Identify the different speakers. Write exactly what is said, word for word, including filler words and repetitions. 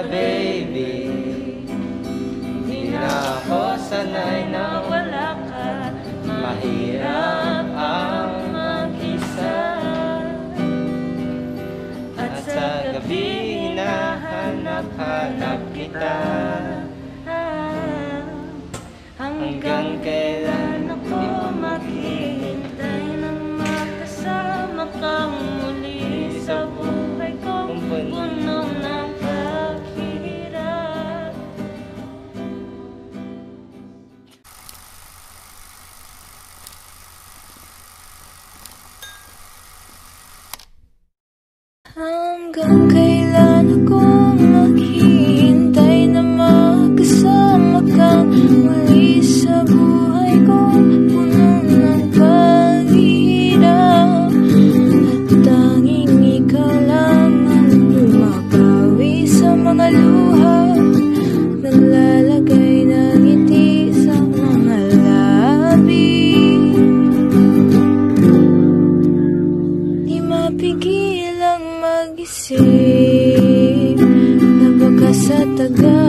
Speaker 1: baby. Di na ako sanay na wala ka. Mahirap ang mag-isa. At sa gabi hinahanap-hanap kita. Hanggang kailan ako maghihintay na makasama kang muli sa buhay ko, puno ng paghihirap.
Speaker 2: Hanggang kailan ako maghihintay na makasama kang muli sa buhay ko, puno ng paghihirap. At tanging ikaw lang ang bumabawi sa mga luha, naglalagay ng ngiti sa mga labi. Di mapigil ang mag-isip na baka sa tagal